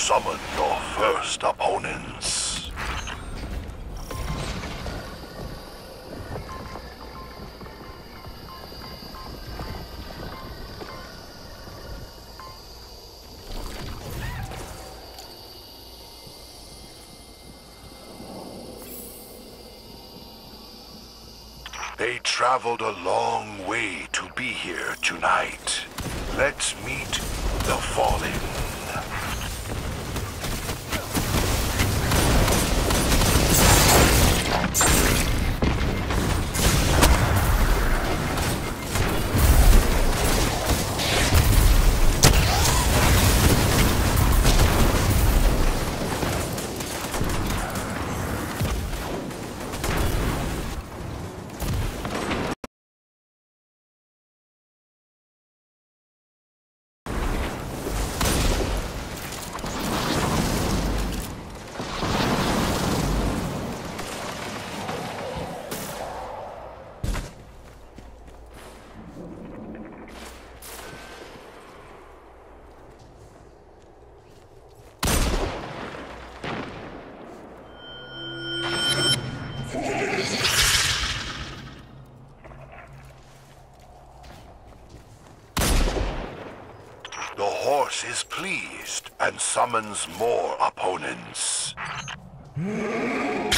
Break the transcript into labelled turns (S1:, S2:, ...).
S1: summon your first opponents. They traveled a long way to be here tonight. Let's meet the Fallen. The horse is pleased and summons more opponents.